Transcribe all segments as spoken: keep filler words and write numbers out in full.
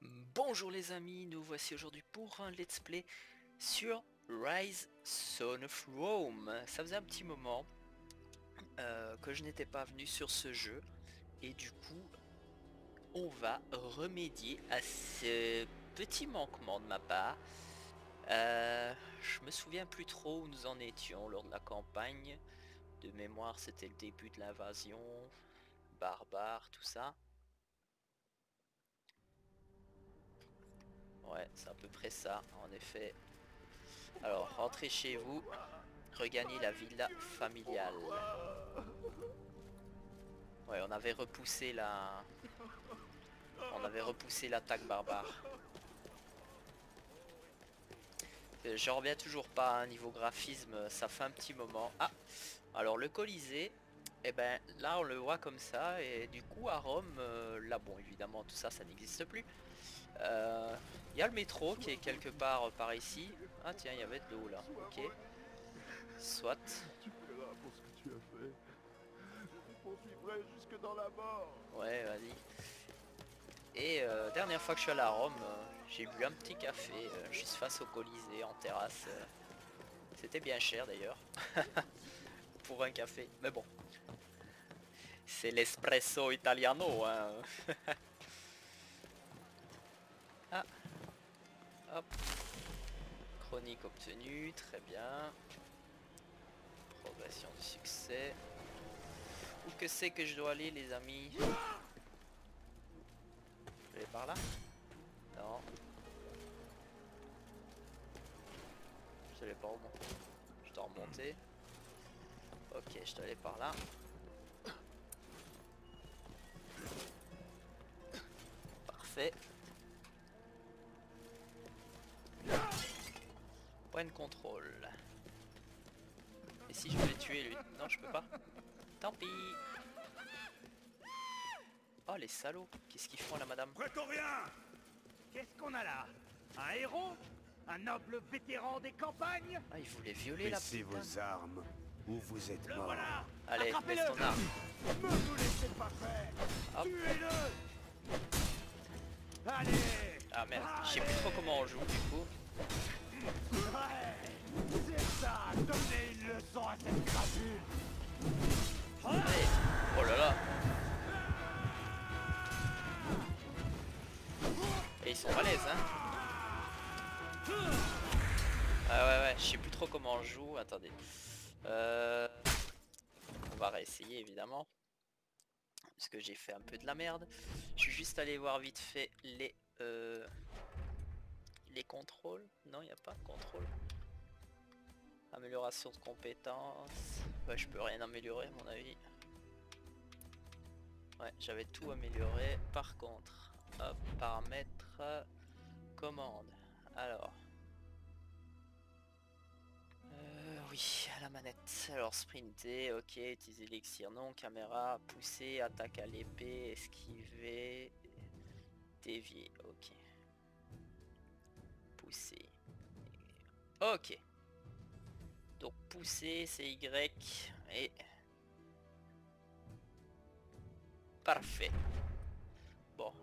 Bonjour les amis, nous voici aujourd'hui pour un let's play sur Rise Son of Rome. Ça faisait un petit moment euh, que je n'étais pas venu sur ce jeu et du coup on va remédier à ce petit manquement de ma part. Euh, je me souviens plus trop où nous en étions lors de la campagne. De mémoire c'était le début de l'invasion, barbare, tout ça. Ouais, c'est à peu près ça, en effet. Alors, rentrez chez vous, regagnez la villa familiale. Ouais, on avait repoussé la... On avait repoussé l'attaque barbare. Euh, J'en reviens toujours pas, hein, niveau graphisme, ça fait un petit moment. Ah, alors le Colisée, eh ben là on le voit comme ça, et du coup à Rome, euh, là bon évidemment tout ça, ça n'existe plus. Il euh, y a le métro qui est quelque part euh, par ici. Ah tiens, il y avait de l'eau là, ok. Soit. Tu paieras pour ce que tu as fait. Je te poursuivrai jusque dans la mort. Ouais, vas-y. Et euh, dernière fois que je suis allé à Rome, euh, j'ai bu un petit café euh, juste face au Colisée en terrasse. euh. C'était bien cher d'ailleurs pour un café, mais bon, c'est l'espresso italiano, hein. Ah, hop, chronique obtenue, très bien. Progression de succès. Où que c'est que je dois aller les amis? Je vais aller par là? Non. Je dois aller par où? Je dois remonter. Ok, je dois aller par là. Parfait. Point de contrôle. Et si je voulais tuer lui? Non, je peux pas. Tant pis. Oh les salauds. Qu'est-ce qu'ils font là, madame? Prétorien! Qu'est-ce qu'on a là? Un héros? Un noble vétéran des campagnes? Ah, ils voulaient violer la Baissez putain. vos armes, ou vous êtes Le mort. voilà! Allez, Attrapez-le! laisse ton arme. Ne vous laissez pas faire! Hop. Tuez-le! Allez! Ah merde, je sais plus trop comment on joue du coup. Ouais! C'est ça! Donnez une leçon à cette crapule! Allez. Oh là là. Et ils sont balèzes, hein. Ah ouais ouais, je sais plus trop comment on joue. Attendez. Euh... On va réessayer évidemment. Parce que j'ai fait un peu de la merde. Je suis juste allé voir vite fait les... Euh... Les contrôles. Non, il n'y a pas de contrôle. Amélioration de compétences. Ouais, je peux rien améliorer à mon avis. Ouais, j'avais tout amélioré. Par contre, hop, paramètres, commande. Alors. Euh, oui, à la manette. Alors, sprinter, ok, utiliser l'élixir, non, caméra, pousser, attaque à l'épée, esquiver, dévier, ok. Pousser. Ok. Donc, pousser, c'est Y, et... Parfait. Bon.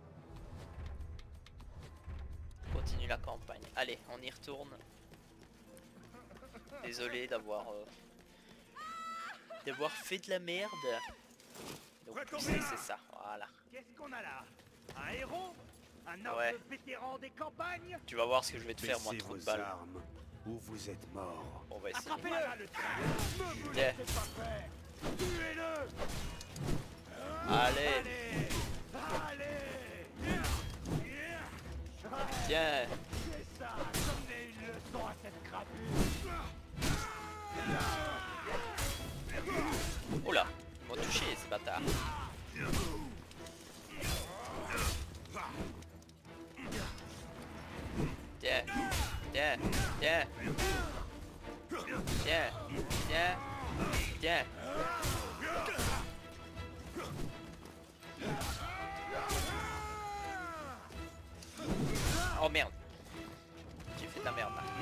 Continue la campagne. Allez, on y retourne. Désolé d'avoir euh, d'avoir fait de la merde. Donc pousser, c'est ça, voilà. Qu'est-ce qu'on a là? Un héros? Un noble Ouais. vétéran des campagnes? Tu vas voir ce que je vais te faire, moi, Baissez trop de vos balles. armes, ou vous êtes mort. On va essayer. Attrapez-le! Voilà le train! Ne vous Tiens. laissez pas faire! Tuez-le! Allez, Allez! Allez! tiens. C'est ça! Donnez une leçon à cette crapule! Oh là, ils m'ont touché, ces bâtards. Tiens, tiens, tiens. Tiens, tiens, tiens. Oh merde. J'ai fait de la merde là.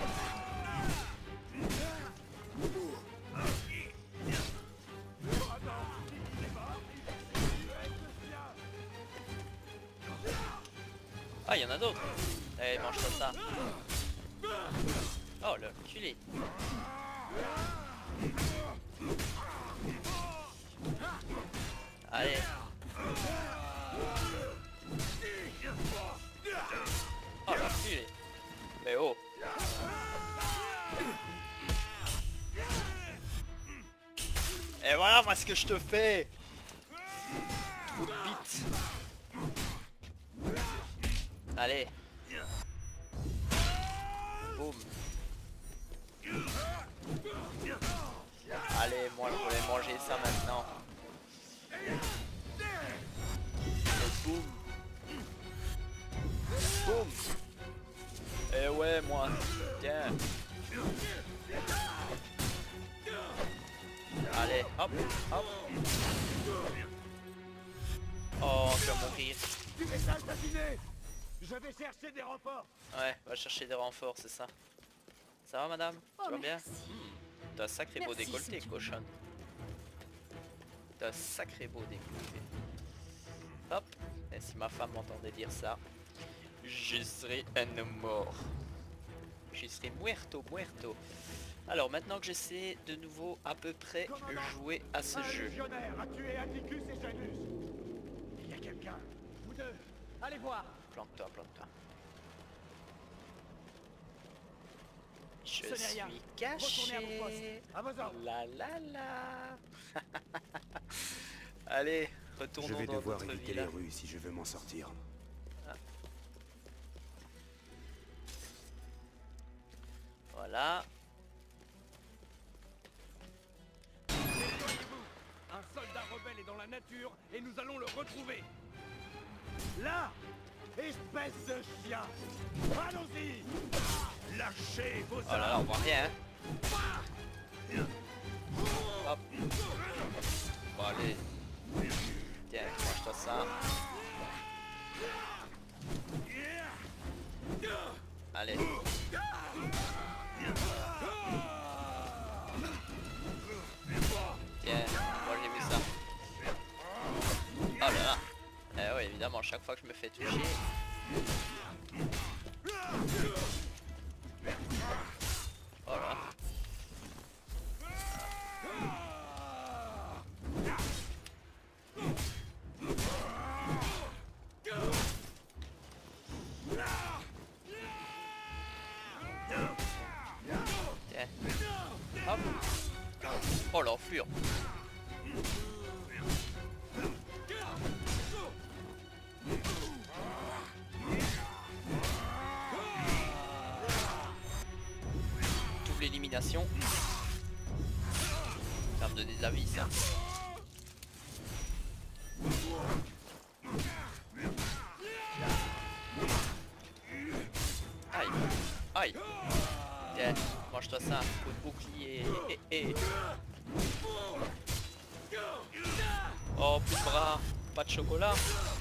Ah, il y en a d'autres. Allez, mange-toi ça. Oh, le culé. Allez. Oh, le culé. Mais oh. Et voilà moi ce que je te fais. Coup de bite. Allez. Boum. Allez, moi je voulais manger ça maintenant. Et boum. Boum. Et ouais moi. Tiens. Allez, hop, hop. Oh, je vais mourir. Du message d'affiné. Je vais chercher des renforts. Ouais, va chercher des renforts, c'est ça. Ça va, madame? Oh, Tu vas bien? merci. Hmm, T'as un sacré beau Merci, décolleté, c'est tout. cochonne. T'as un sacré beau décolleté. Hop. Et si ma femme m'entendait dire ça, je serais un homme mort. Je serais muerto, muerto. Alors maintenant que je sais de nouveau à peu près jouer à ce Un jeu. légionnaire a tué Atticus et Janus. Il y a quelqu'un. Vous deux, allez voir. Planque-toi, planque-toi. Je Ce n'est rien. suis Retournez à vos caché. postes. À vos ordres. La la la. Allez, Je retournons vais dans devoir notre éviter les villa. rues si je veux m'en sortir. Voilà. Éloignez-vous. Un soldat rebelle est dans la nature et nous allons le retrouver. Là, espèce de chien. Allons-y. Lâchez vos Oh là là, on armes. voit rien. Hein. Hop. Bon allez. Tiens, mange-toi ça. Allez. Tiens, moi j'ai vu ça. Oh là là. Eh ouais, évidemment, chaque fois que je me fais toucher. Oh là. Tiens. Hop. Oh l'enflure. Double élimination. Ça me donner de la vie ça. Aïe. Aïe. Tiens, mange-toi ça. Coup de bouclier. Eh, eh, eh. Oh, plus de bras. Pas de chocolat.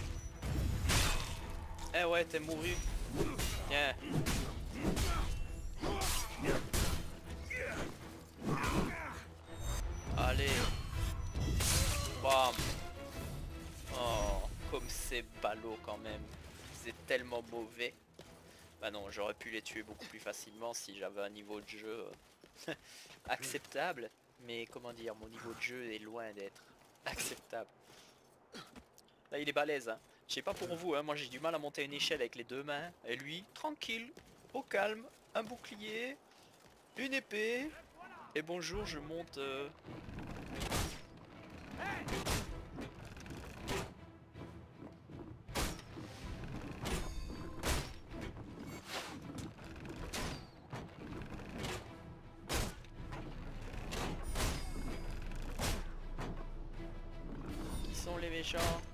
Eh ouais, t'es mouru. Tiens. Allez. Bam. Oh, comme c'est ballot quand même. C'est tellement mauvais. Bah non, j'aurais pu les tuer beaucoup plus facilement si j'avais un niveau de jeu euh, acceptable. Mais comment dire, mon niveau de jeu est loin d'être acceptable. Là, il est balèze. Hein. Je sais pas pour vous, hein, moi j'ai du mal à monter une échelle avec les deux mains. Et lui, tranquille, au calme, un bouclier, une épée. Et bonjour, je monte... Euh... Qui sont les méchants?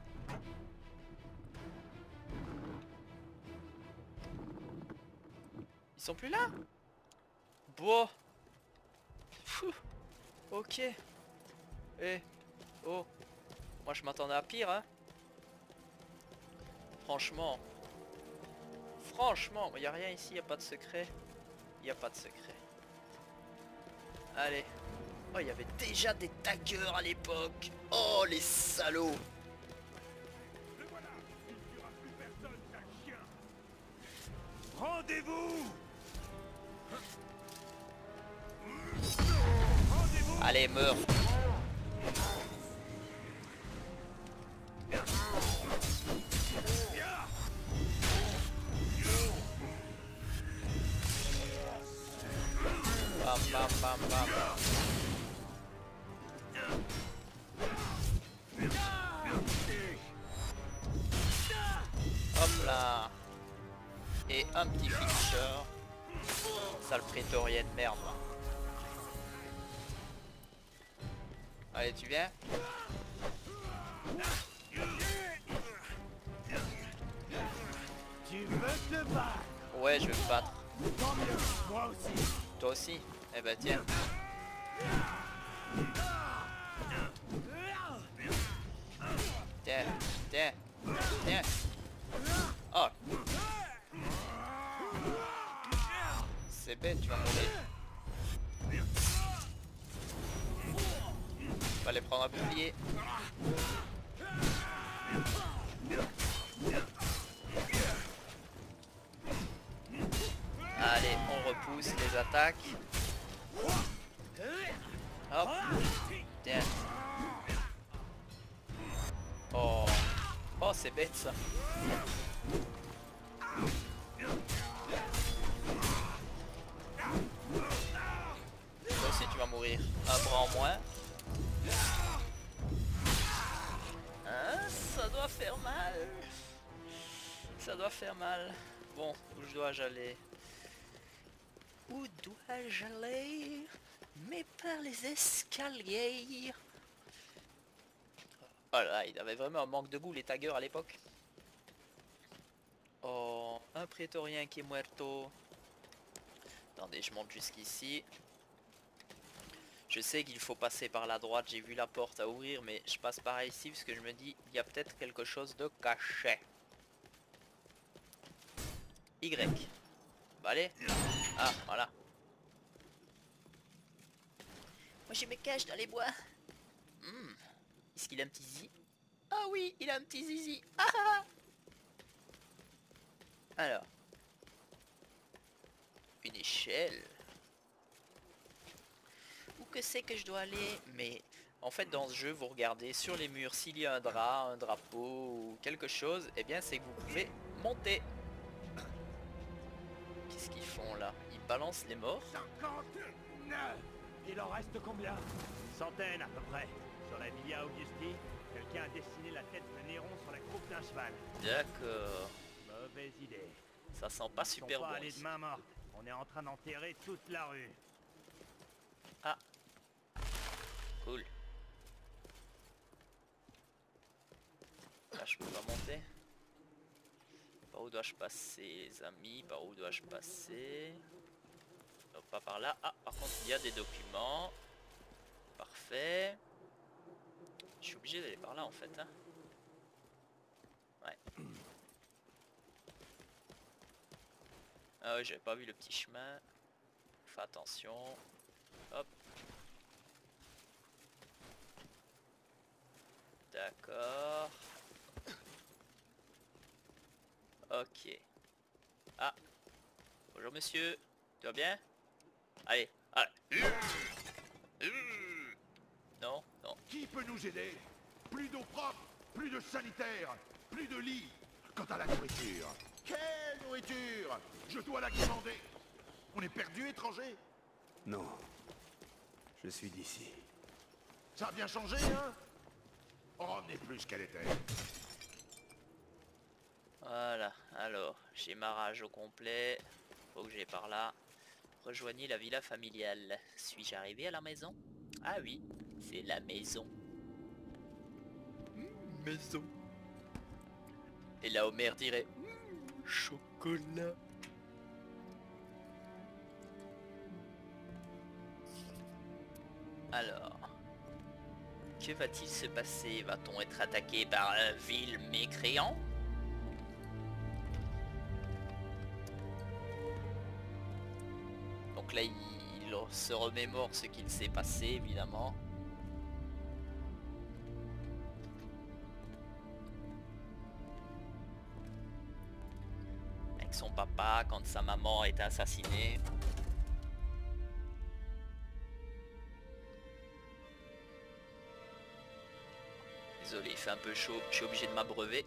Ils sont plus là? Bon. Pfff. Ok. Eh. Oh. Moi je m'attendais à pire hein. Franchement. Franchement, il n'y a rien ici, il n'y a pas de secret. Il n'y a pas de secret. Allez. Oh, il y avait déjà des taggers à l'époque. Oh, les salauds. Le voilà. Il ne tuera plus personne, sale chien. Rendez-vous. Allez, meurs. Bam, bam, bam, bam. Hop là. Et un petit finisher. Sale prétorien de merde. Allez, tu viens? Tu veux te battre? Ouais, je vais me battre. Tant mieux, moi aussi. Toi aussi? Eh ben tiens. Tiens, tiens, tiens. Oh. C'est bête, tu vas mourir. Fallait prendre un bouclier. Allez, on repousse les attaques. Hop. Tiens. Oh. Oh, c'est bête ça. Toi aussi tu vas mourir. Un bras en moins. Hein, ça doit faire mal. Ça doit faire mal. Bon, où dois-je aller? Où dois-je aller? Mais par les escaliers. Oh là, il avait vraiment un manque de goût les taggers à l'époque. Oh, un prétorien qui est muerto. Attendez, je monte jusqu'ici. Je sais qu'il faut passer par la droite, j'ai vu la porte à ouvrir, mais je passe par ici parce que je me dis, il y a peut-être quelque chose de caché. Y. Bah allez. Ah, voilà. Moi je me cache dans les bois. Hmm. Est-ce qu'il a un petit zizi? Ah oui, il a un petit zizi. Ah ah. Alors. Une échelle. Où que c'est que je dois aller? Mais en fait dans ce jeu vous regardez sur les murs s'il y a un drap, un drapeau ou quelque chose, et eh bien c'est que vous pouvez monter. Qu'est-ce qu'ils font là? Ils balancent les morts? cinquante-neuf. Il en reste combien? Une centaine à peu près. Sur la Via Augusti, quelqu'un a dessiné la tête de Néron sur la croupe d'un cheval. D'accord. Mauvaise idée. Ça sent pas Ils super sont pas bon. allés de main morte. On est en train d'enterrer toute la rue. Ah. Cool. Là je peux pas monter. Par où dois-je passer les amis? Par où dois-je passer? Non, pas par là. Ah, par contre il y a des documents. Parfait. Je suis obligé d'aller par là en fait. Hein. Ouais. Ah ouais, j'avais pas vu le petit chemin. Fais attention. Hop. D'accord. Ok. Ah. Bonjour monsieur. Tu vas bien? Allez. Allez. Non, non. Qui peut nous aider? Plus d'eau propre, plus de sanitaire, plus de lits. Quant à la nourriture, quelle nourriture? Je dois la commander. On est perdu, étranger? Non. Je suis d'ici. Ça a bien changé, hein? Oh, n'est plus ce qu'elle était. Voilà, alors, j'ai ma rage au complet. Faut que j'aille par là. Rejoignez la villa familiale. Suis-je arrivé à la maison? Ah oui, c'est la maison. Mmh, maison. Et là, Homer dirait mmh, chocolat. Alors, que va-t-il se passer? Va-t-on être attaqué par un vil mécréant? Donc là, il, il se remémore ce qu'il s'est passé, évidemment. Avec son papa quand sa maman a été assassinée. Désolé, il fait un peu chaud, je suis obligé de m'abreuver.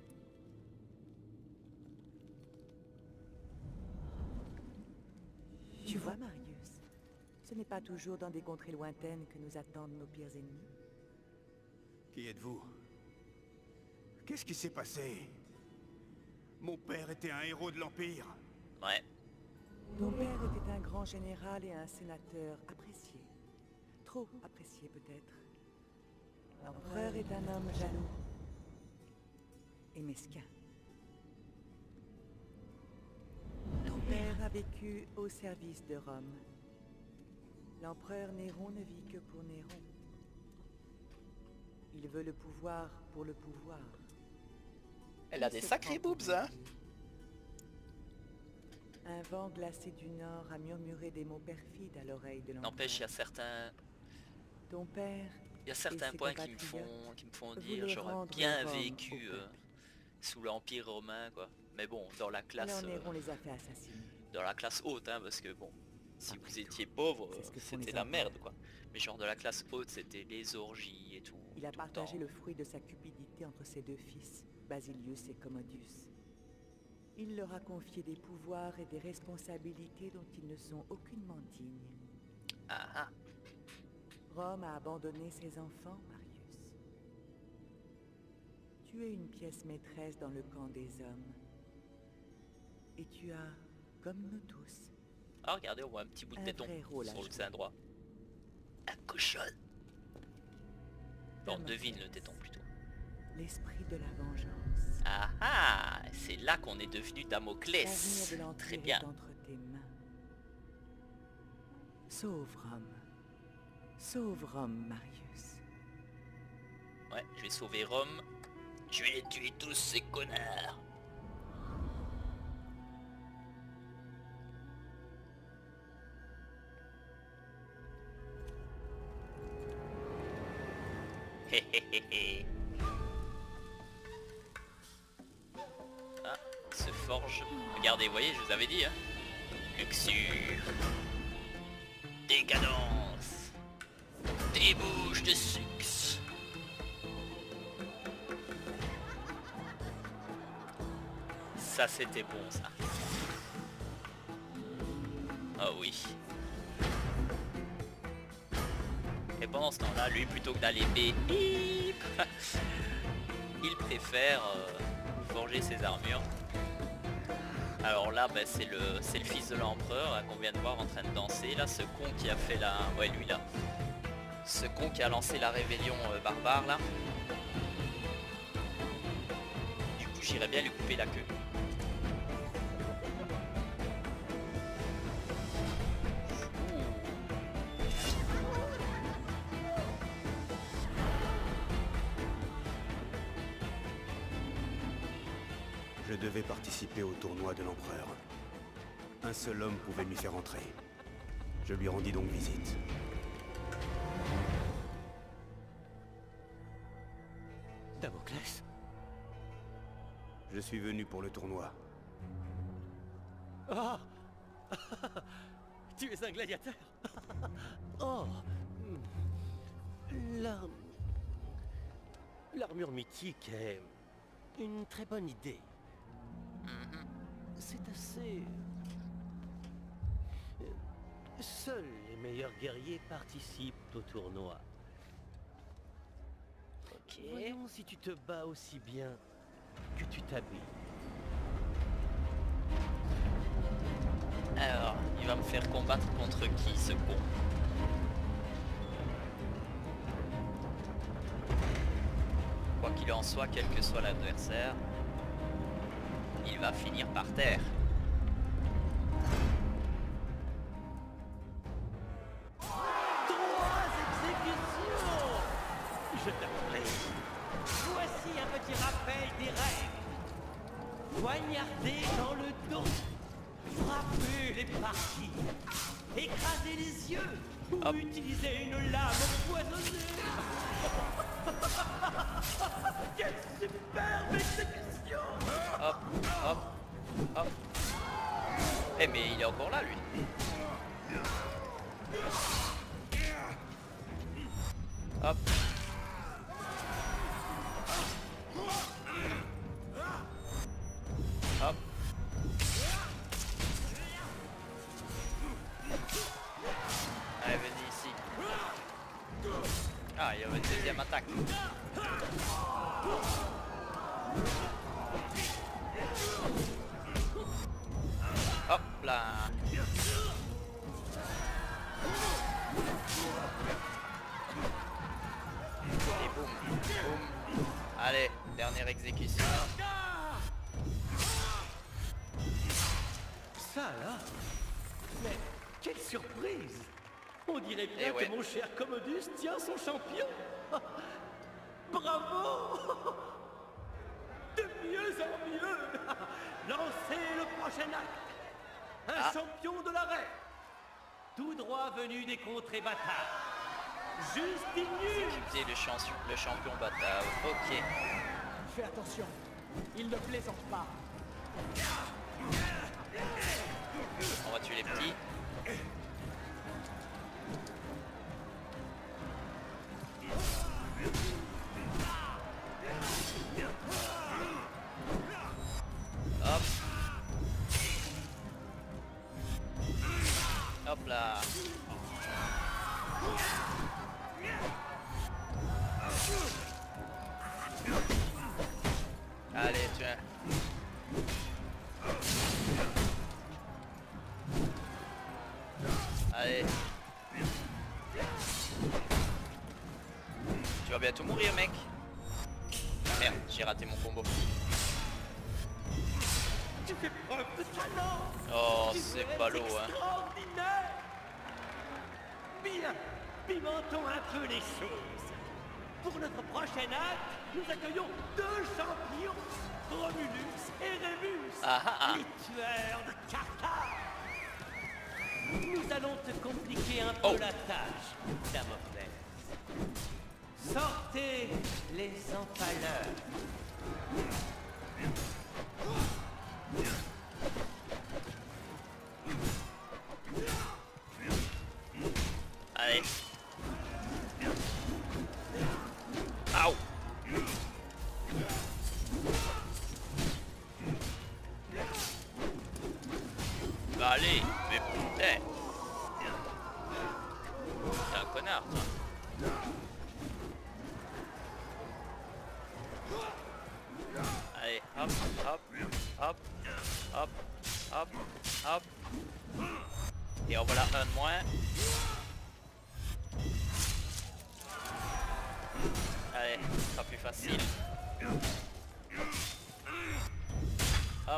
Tu vois, Marius, ce n'est pas toujours dans des contrées lointaines que nous attendent nos pires ennemis. Qui êtes-vous? Qu'est-ce qui s'est passé? Mon père était un héros de l'Empire. Ouais. Ton père était un grand général et un sénateur apprécié. Trop apprécié peut-être. L'empereur est un homme jaloux et mesquin. Ton père a vécu au service de Rome. L'empereur Néron ne vit que pour Néron. Il veut le pouvoir pour le pouvoir. Elle a des sacrés boobs, hein. Un vent glacé du nord a murmuré des mots perfides à l'oreille de l'empereur. N'empêche, il y a certains... Ton père... Il y a certains points qui me font, qui me font dire j'aurais bien vécu euh, sous l'Empire romain, quoi. Mais bon, dans la classe... Alors Néron euh, les a fait assassiner. Dans la classe haute, hein, parce que bon, si vous étiez pauvre, c'était la merde, quoi. Mais genre de la classe haute, c'était les orgies et tout. Il a tout partagé le, le fruit de sa cupidité entre ses deux fils, Basilius et Commodus. Il leur a confié des pouvoirs et des responsabilités dont ils ne sont aucunement dignes. Ah ah. Rome a abandonné ses enfants, Marius. Tu es une pièce maîtresse dans le camp des hommes. Et tu as, comme nous tous... Ah regardez, on voit un petit bout de téton sur le sein droit. Un cochonne. On devine le téton plutôt. L'esprit de la vengeance. Ah ah, c'est là qu'on est devenu Damoclès. Très bien. Entre tes mains. Sauve Rome. Sauve Rome, Marius. Ouais, je vais sauver Rome. Je vais les tuer tous ces connards. Hé hé hé hé. Ah, se forge. Regardez, vous voyez, je vous avais dit, hein. Luxure. Décadence. Débouche de sucre. Ça c'était bon ça. Ah oui. Et pendant ce temps-là, lui plutôt que d'aller bip, il préfère euh, forger ses armures. Alors là, bah, c'est le, c'est le fils de l'empereur qu'on vient de voir en train de danser. Là, ce con qui a fait la... Ouais, lui là. Ce con qui a lancé la rébellion euh, barbare là. Du coup, j'irais bien lui couper la queue. Je devais participer au tournoi de l'empereur. Un seul homme pouvait m'y faire entrer. Je lui rendis donc visite. Damoclès? Je suis venu pour le tournoi. Ah. Tu es un gladiateur? Oh. L'arme... L'armure mythique est une très bonne idée. C'est assez... Seuls les meilleurs guerriers participent au tournoi. Ok. Voyons si tu te bats aussi bien que tu t'habilles. Alors, il va me faire combattre contre qui, ce con? Quoi qu'il en soit, quel que soit l'adversaire, il va finir par terre. Trois exécutions! Je t'appelle. Voici un petit rappel des règles. Poignarder dans le dos. Frapper les parties. Écraser les yeux. Ou Hop. utiliser une lame empoisonnée. Quelle superbe exécution! Hop, hop, hop. Eh mais il est encore là lui. Hop. Hop. Allez, venez ici. Ah, il y avait une deuxième attaque. Hop là. Et boum, boum. Allez, dernière exécution. Ça là. Mais quelle surprise! On dirait bien Eh ouais. que mon cher Commodus tient son champion. Bravo! De mieux en mieux. Lancez le prochain acte. Un Ah. champion de l'arrêt. Tout droit venu des contrées bataves. Justinus. Qui faisait le, champion, le champion bâtard. Ok. Fais attention, il ne plaisante pas. On va tuer les petits. Hop. Hop là. Allez, tiens. Allez. Tu vas bientôt mourir, mec. Merde, j'ai raté mon combo. Tu fais preuve de talent. Oh, Tu c'est es ballot, hein. extraordinaire. Bien, pimentons un peu les choses. Pour notre prochain acte, nous accueillons deux champions, Romulus et Rémus, Ah ah ah. les tueurs de Carthage. Nous allons te compliquer un peu Oh. la tâche, Damoclès. Sortez les empaleurs. Allez. Aouh. Bah allez, mais putain. T'es un connard, toi. Allez, hop, hop, hop, hop, hop, hop. Et en voilà un de moins. Allez, ce sera plus facile. Hop.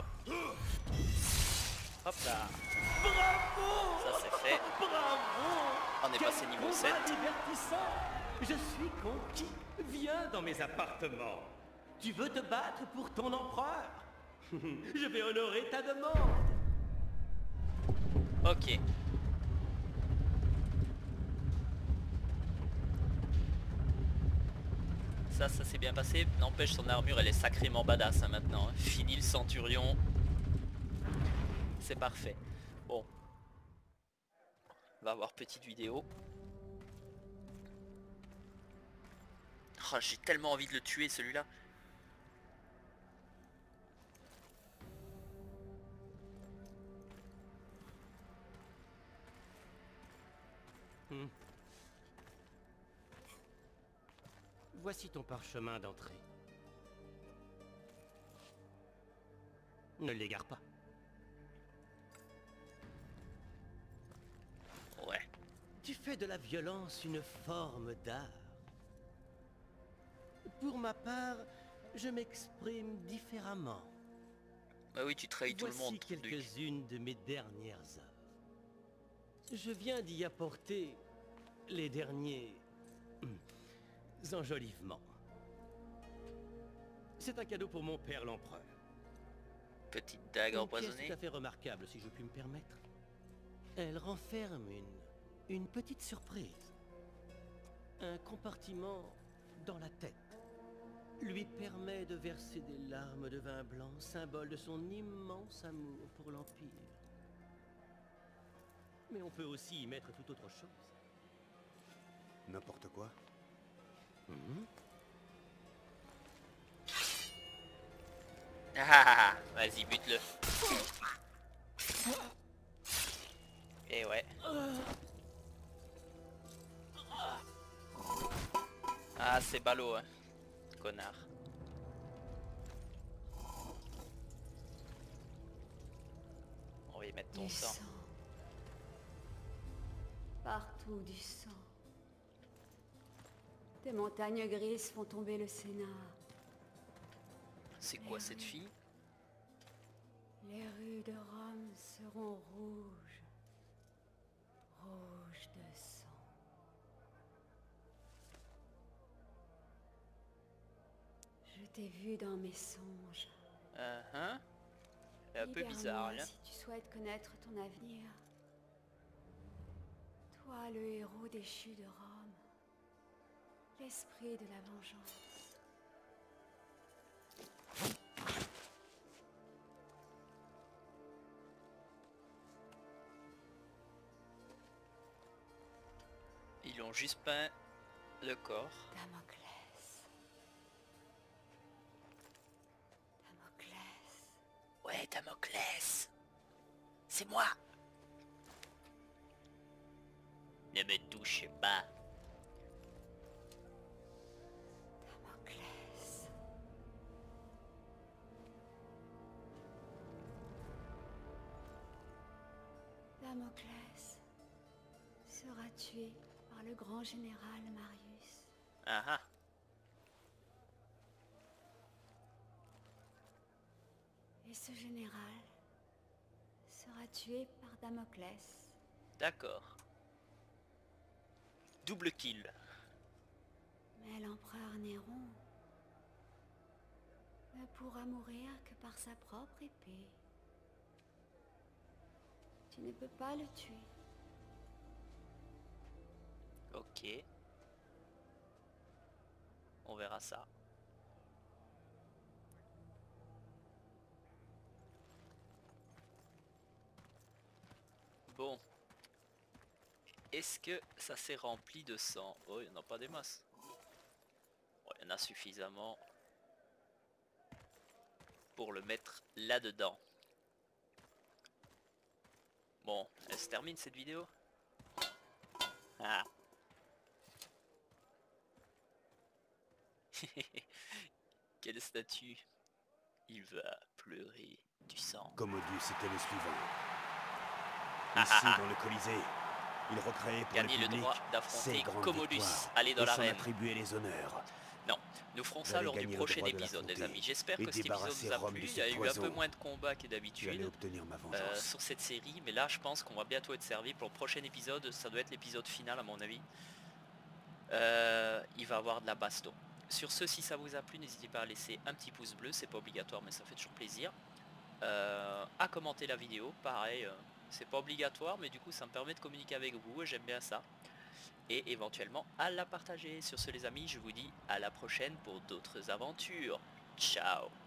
Hop là. Bravo! Ça c'est fait. Bravo! On est passé Quel niveau combat sept. divertissant! Je suis conquis. Viens dans mes appartements. Tu veux te battre pour ton empereur? Je vais honorer ta demande. Ok. Ça, ça s'est bien passé. N'empêche, son armure, elle est sacrément badass hein, maintenant. hein. Fini le centurion. C'est parfait. Bon. On va voir petite vidéo. Oh, j'ai tellement envie de le tuer, celui-là. Hmm. Voici ton parchemin d'entrée. Ne l'égare pas. Ouais. Tu fais de la violence une forme d'art. Pour ma part, je m'exprime différemment. Bah oui, tu trahis tout le Voici monde. Duc. quelques-unes de mes dernières œuvres. Je viens d'y apporter les derniers hum, enjolivements. C'est un cadeau pour mon père l'empereur. Petite dague Une pièce empoisonnée. tout à fait remarquable, si je puis me permettre. Elle renferme une, une petite surprise. Un compartiment dans la tête lui permet de verser des larmes de vin blanc, symbole de son immense amour pour l'Empire. Mais on peut aussi y mettre tout autre chose. N'importe quoi. Mhm. Ah, vas-y, bute-le. Et ouais. Ah, c'est ballot, hein. Connard. On va y mettre ton Du sang. sang. Partout du sang. Des montagnes grises font tomber le Sénat. C'est quoi cette fille? Les rues de Rome seront rouges. Rouges de sang. Je t'ai vu dans mes songes. Uh -huh. C'est un peu Libère-moi bizarre, hein. si tu souhaites connaître ton avenir. Toi, le héros déchu de Rome. L'esprit de la vengeance. Ils ont juste peint le corps. Damoclès. Damoclès. Ouais, Damoclès. C'est moi. Ne me touchez pas. Damoclès. Damoclès sera tué par le grand général Marius. Ah ah. Et ce général sera tué par Damoclès. D'accord. Double kill. Mais l'empereur Néron ne pourra mourir que par sa propre épée. Tu ne peux pas le tuer. Ok. On verra ça. Bon. Est-ce que ça s'est rempli de sang? Oh, il n'y en a pas des masses. Oh, il y en a suffisamment pour le mettre là-dedans. Bon, elle se termine cette vidéo. Ah. Quelle statue. Il va pleurer du sang. Commodus était le suivant. Ici, dans le Colisée, il recréait pour Gagner le le public droit ses d'affronter grandes Commodus. victoires Aller dans et s'en l'arène. attribuer les honneurs. Non, nous ferons Vous ça allez lors du gagner le prochain droit de épisode, les l'affronter amis. J'espère et que cet épisode débarrasser vous a Rome plu. de Il y ses a eu un peu poisons. moins de combats que Je vais aller d'habitude obtenir ma euh, vengeance. sur cette série. Mais là, je pense qu'on va bientôt être servi pour le prochain épisode. Ça doit être l'épisode final, à mon avis. Euh, il va y avoir de la baston. Sur ce, si ça vous a plu, n'hésitez pas à laisser un petit pouce bleu. C'est pas obligatoire, mais ça fait toujours plaisir. Euh, à commenter la vidéo, pareil. Euh, c'est pas obligatoire, mais du coup, ça me permet de communiquer avec vous. J'aime bien ça. Et éventuellement à la partager. Sur ce les amis, je vous dis à la prochaine pour d'autres aventures. Ciao.